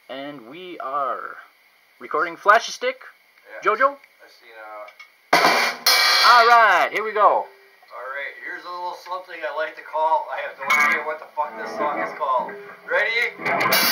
And we are recording Flashy Stick. Yeah, Jojo? I seen Alright, here we go. Alright, here's a little something I like to call. I have no idea what the fuck this song is called. Ready?